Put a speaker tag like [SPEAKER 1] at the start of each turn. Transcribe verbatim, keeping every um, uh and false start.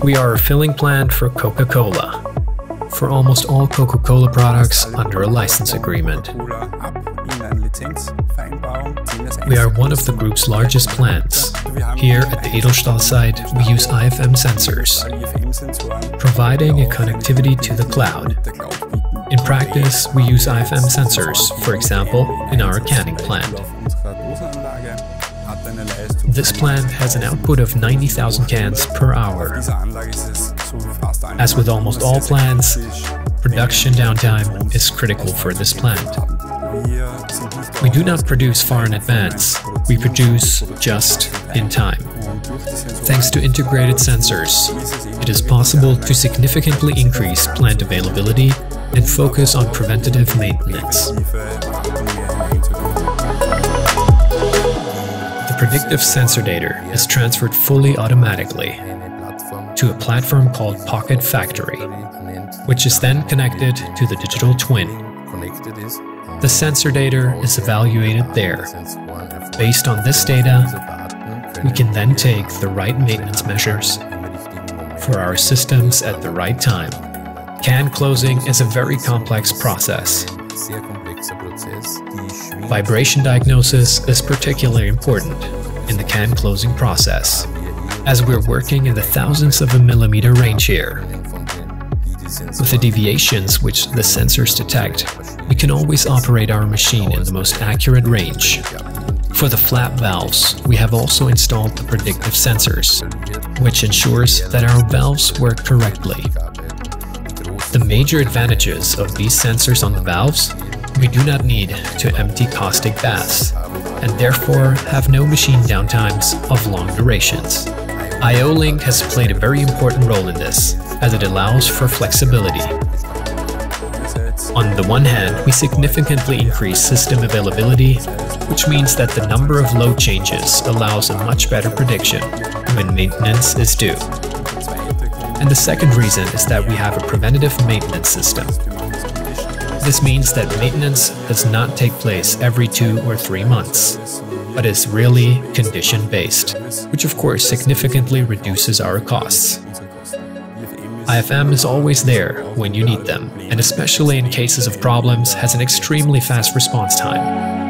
[SPEAKER 1] We are a filling plant for Coca-Cola, for almost all Coca-Cola products under a license agreement. We are one of the group's largest plants. Here at the Edelstal site, we use I F M sensors, providing a connectivity to the cloud. In practice, we use I F M sensors, for example, in our canning plant. This plant has an output of ninety thousand cans per hour. As with almost all plants, production downtime is critical for this plant. We do not produce far in advance, we produce just in time. Thanks to integrated sensors, it is possible to significantly increase plant availability and focus on preventative maintenance. The predictive sensor data is transferred fully automatically to a platform called Pocket Factory, which is then connected to the digital twin. The sensor data is evaluated there. Based on this data, we can then take the right maintenance measures for our systems at the right time. Can closing is a very complex process. Vibration diagnosis is particularly important in the can closing process, as we're working in the thousandths of a millimeter range here. With the deviations which the sensors detect, we can always operate our machine in the most accurate range. For the flap valves, we have also installed the predictive sensors, which ensures that our valves work correctly. The major advantages of these sensors on the valves: we do not need to empty caustic baths, and therefore have no machine downtimes of long durations. I O Link has played a very important role in this, as it allows for flexibility. On the one hand, we significantly increase system availability, which means that the number of load changes allows a much better prediction when maintenance is due. And the second reason is that we have a preventative maintenance system. This means that maintenance does not take place every two or three months, but is really condition-based, which of course significantly reduces our costs. I F M is always there when you need them, and especially in cases of problems has an extremely fast response time.